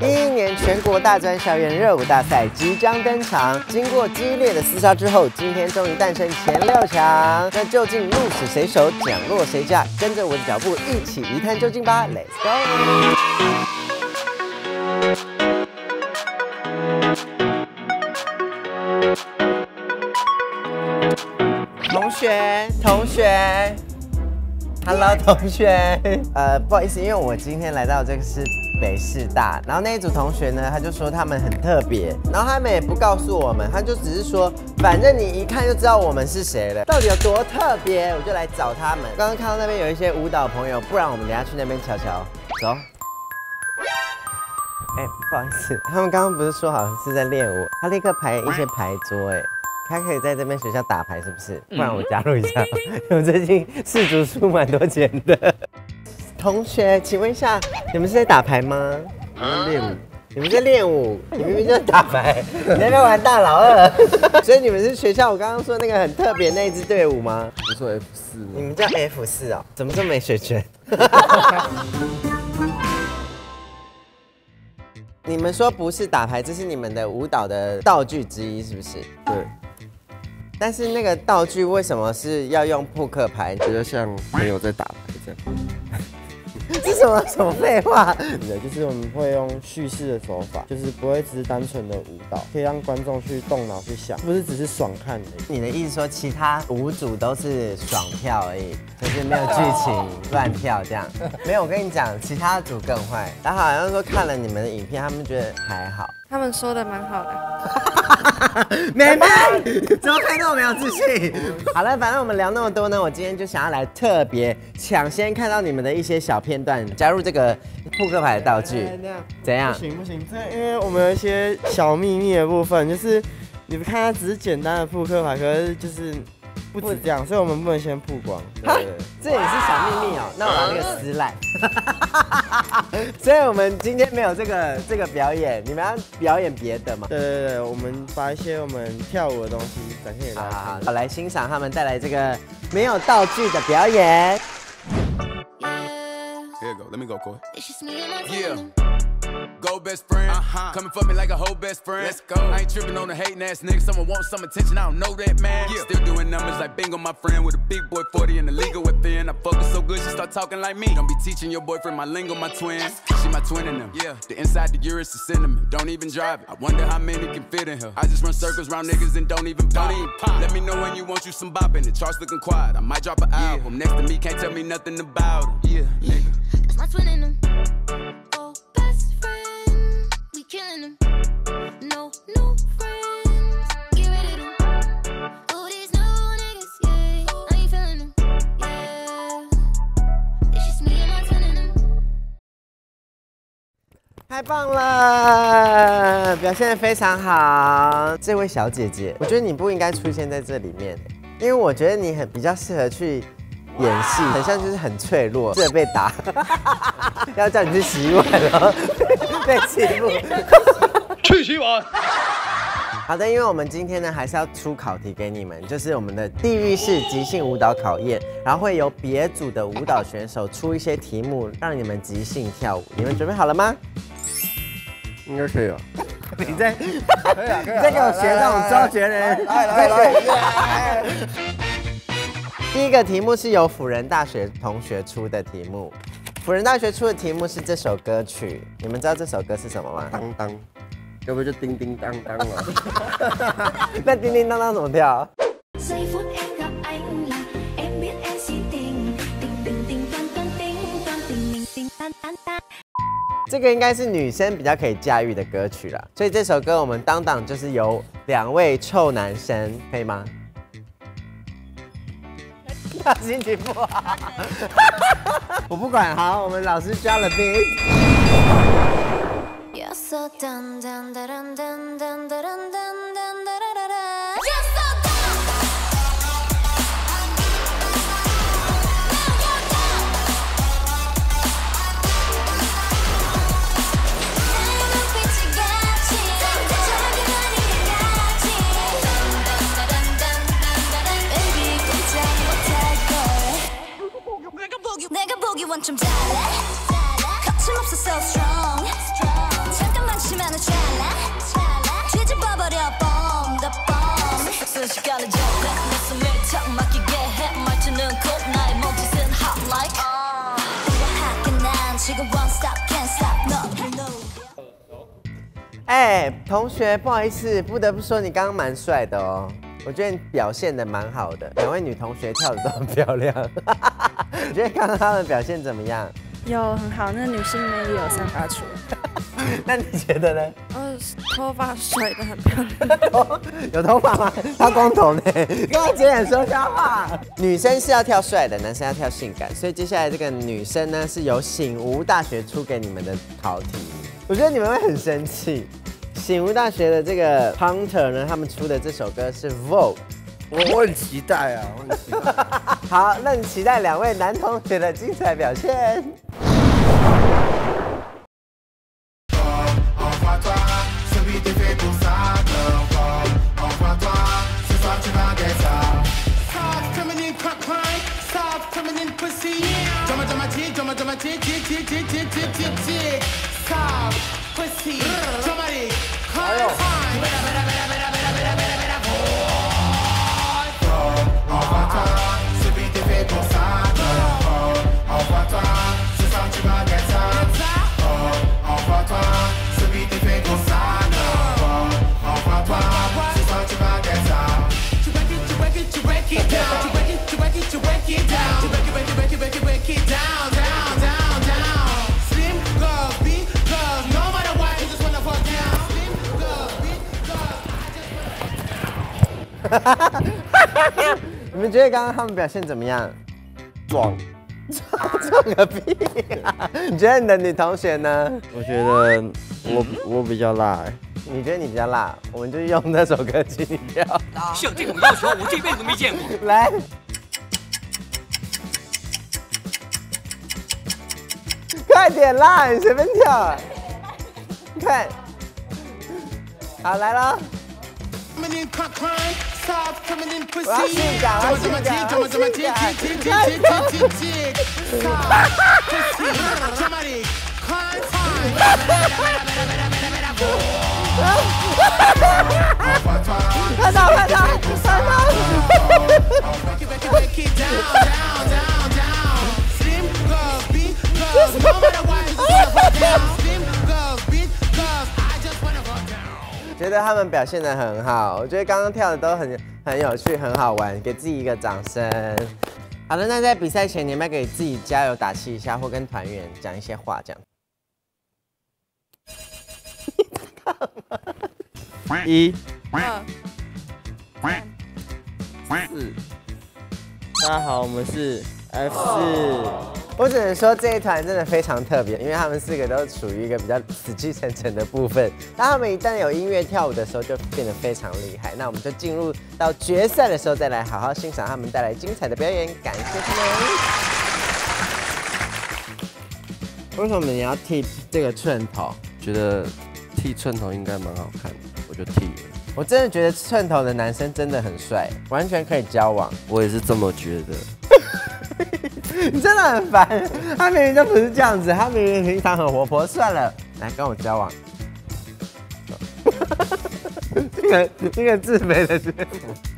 2011年全国大专校园热舞大赛即将登场，经过激烈的厮杀之后，今天终于诞生前6强。那究竟鹿死谁手，奖落谁家？跟着我的脚步一起一探究竟吧 ，Let's go！ 同学 ，Hello， 同学，不好意思，因为我今天来到这个是北师大，然后那一组同学呢，他就说他们很特别，然后他们也不告诉我们，他就只是说，反正你一看就知道我们是谁了，到底有多特别，我就来找他们。刚刚看到那边有一些舞蹈朋友，不然我们等一下去那边瞧瞧，走。哎，不好意思，他们刚刚不是说好是在练舞，他立刻排一些牌桌，哎。他可以在这边学校打牌，是不是？不然我加入一下。我最近世足输蛮多钱的。同学，请问一下，你们是在打牌吗？我们练舞。你们在练舞？你明明就在打牌，你在那边玩大老二。所以你们是学校我刚刚说那个很特别那一支队伍吗？ 不是说 F4吗？ 你们叫 F4哦？怎么这么没水准？你们说不是打牌，这是你们的舞蹈的道具之一，是不是？ 对。 但是那个道具为什么是要用扑克牌？ 比较像朋友在打牌这样。 这什么废话？ 就是我们会用叙事的手法，就是不会只是单纯的舞蹈，可以让观众去动脑去想，不是只是爽看的。 你的意思说其他舞组都是爽跳而已，就是没有剧情乱跳这样？没有，我跟你讲，其他组更坏。然后好像说看了你们的影片，他们觉得还好。 他们说的蛮好的。 妹妹，怎么可以那么没有自信？好了，反正我们聊那么多呢，我今天就想要来特别抢先看到你们的一些小片段，加入这个扑克牌的道具。怎样？ 不行，这因为我们有一些小秘密的部分，就是你们看它只是简单的扑克牌，可是就是不止这样，所以我们不能先曝光。对， 这也是小秘密哦。那我把那个撕烂。所以我们今天没有这个表演，你们要表演别的嘛？ 对，我们把一些我们跳舞的东西展现给大家。 好，来欣赏他们带来这个没有道具的表演。 Here you go, let me go, Corey. Yeah. Go best friend, coming for me like a whole best friend. Let's go. I ain't tripping on the hating ass nigga. Someone wants some attention, I don't know that man. Yeah. Still doing numbers like bingo, my friend with a big boy 40 in the legal within. I fuck her so good, she start talking like me. Don't be teaching your boyfriend my lingo, my twin. She my twin in them. Yeah. The inside the Urus is cinnamon. Don't even drive it. I wonder how many can fit in her. I just run circles round niggas and don't even pop. Let me know when you want you some bopping. The charts looking quiet. I might drop an album. Next to me can't tell me nothing about him. Yeah, nigga. That's my twin in them. Oh, best friend, we killing them. No friends, get rid of them. Oh, these new niggas, yeah, I ain't feeling them, yeah. It's just me and my twin in them. 太棒了，表现得非常好。这位小姐姐，我觉得你不应该出现在这里面，因为我觉得你比较适合去演戏，很像就是很脆弱，适合被打。要叫你去洗碗了，被欺负。 去洗碗。 好的，因为我们今天呢还是要出考题给你们，就是我们的地狱式即兴舞蹈考验，然后会由别组的舞蹈选手出一些题目，让你们即兴跳舞。你们准备好了吗？ 应该可以啊。 你在给我学这种周杰伦。来。第一个题目是由辅仁大学同学出的题目。辅仁大学出的题目是这首歌曲，你们知道这首歌是什么吗？ 当当，要不就叮叮当当了。 那叮叮当当怎么跳？这个应该是女生比较可以驾驭的歌曲啦，所以这首歌我们当档就是由2位臭男生，可以吗？他心情不好，我不管。好，我们老师教了 beat。 완전 잘해 거침없어 so strong 잠깐 哎，同学，不好意思，不得不说你刚刚蛮帅的哦。我觉得你表现的蛮好的，2位女同学跳的都很漂亮。你觉得刚刚她们表现怎么样？ 有很好，那女性魅力有散发出来。 那你觉得呢？ 头发甩得很漂亮。 有头发吗？她光头呢。跟我姐也说瞎话。女生是要跳帅的，男生要跳性感，所以接下来这个女生呢是由醒吾大学出给你们的考题。我觉得你们会很生气。醒吾大学的这个 Hunter 呢，他们出的这首歌是 Vogue。 我很期待啊，我很期待。 好，那你期待2位男同学的精彩表现。你们觉得刚刚他们表现怎么样？ 壮， 壮个屁啊！你觉得你的女同学呢？ 我觉得我比较辣哎。 你觉得你比较辣，我们就用那首歌请你跳。 像这种要求，我这辈子没见过。 来，快点啦！你随便跳，看，好来了。我要性感，我要性感，我要快到！觉得他们表现得很好，我觉得刚刚跳的都很有趣，很好玩，给自己一个掌声。好的，那在比赛前，你们要给自己加油打气一下，或跟团员讲一些话，这样。 1、 2、3、 4。大家好，我们是 F4。 我只能说这一团真的非常特别，因为他们4个都处于一个比较死气沉沉的部分。当他们一旦有音乐跳舞的时候，就变得非常厉害。那我们就进入到决赛的时候，再来好好欣赏他们带来精彩的表演。感谢他们。为什么你要剃这个寸头？ 觉得剃寸头应该蛮好看的，我就剃了。 我真的觉得寸头的男生真的很帅，完全可以交往。 我也是这么觉得。 你真的很烦，他明明就不是这样子，他明明平常很活泼。算了，来跟我交往。这个自卑的学